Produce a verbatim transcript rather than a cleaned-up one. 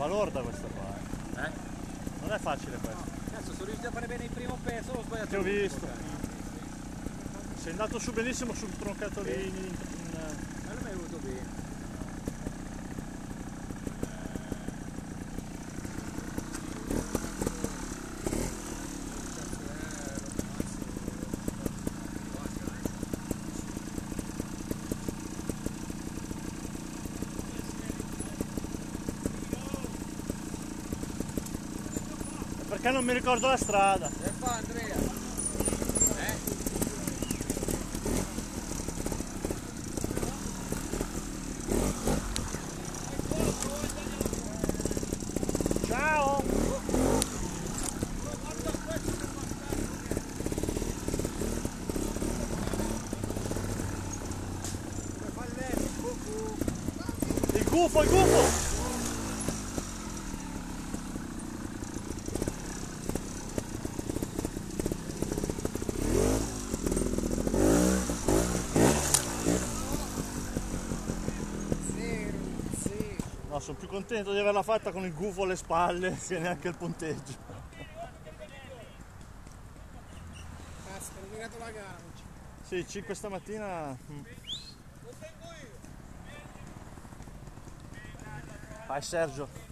balorda questa qua. Eh? Non è facile questa. Cazzo, sono riuscito a fare bene il primo pezzo, l'ho sbagliato. Ti ho visto. Okay. Sei andato su benissimo sul troncato lì. In, in, Ma non mi è venuto bene. Perché non mi ricordo la strada? Che fa Andrea? Eh? Ciao! Il gufo, il gufo! No, sono più contento di averla fatta con il gufo alle spalle che neanche il punteggio. Cazzo, ho rovinato la gara. Sì, cinque stamattina. Vai Sergio.